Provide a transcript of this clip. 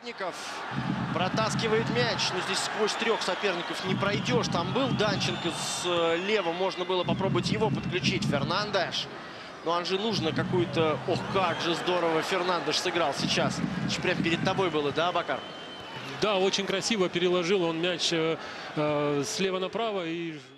Ников протаскивает мяч, но здесь сквозь трех соперников не пройдешь. Там был Данченко слева, можно было попробовать его подключить. Фернандеш. Но Анжи нужно какую-то... Ох, как же здорово Фернандеш сыграл сейчас. Прям перед тобой было, да, Бакар? Да, очень красиво переложил он мяч слева направо и